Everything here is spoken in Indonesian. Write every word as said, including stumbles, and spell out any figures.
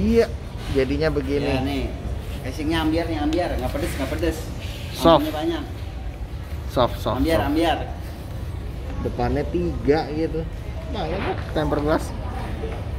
Iya, jadinya begini. Ya nih, casingnya ambiar nih, ambiar, nggak pedes, nggak pedes. Soft. Ambiarnya banyak. Soft, soft. Ambiar, soft. ambiar. Depannya tiga gitu. Banyak kok tempered glass.